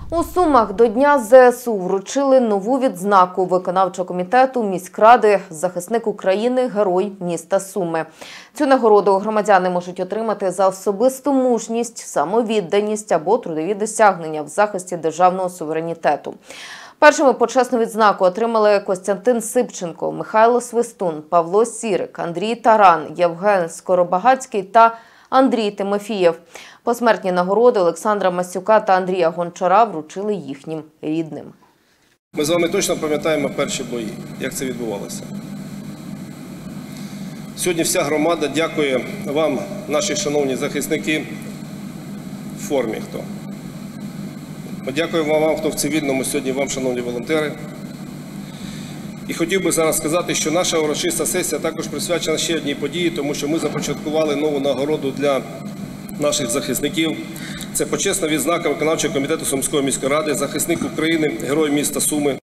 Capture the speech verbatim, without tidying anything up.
У Сумах до Дня зе ес у вручили нову відзнаку виконавчого комітету міськради «Захисник України. Герой міста Суми». Цю нагороду громадяни можуть отримати за особисту мужність, самовідданість або трудові досягнення в захисті державного суверенітету. Першими почесну відзнаку отримали Костянтин Сипченко, Михайло Свистун, Павло Сірик, Андрій Таран, Євген Скоробагацький та Андрій Тимофієв. Посмертні нагороди Олександра Масюка та Андрія Гончара вручили їхнім рідним. Ми з вами точно пам'ятаємо перші бої, як це відбувалося. Сьогодні вся громада дякує вам, наші шановні захисники, в формі хто. Ми дякуємо вам, хто в цивільному, сьогодні вам, шановні волонтери. І хотів би зараз сказати, що наша урочиста сесія також присвячена ще одній події, тому що ми започаткували нову нагороду для наших захисників. Це почесна відзнака виконавчого комітету Сумської міської ради «Захисник України. Герой міста Суми».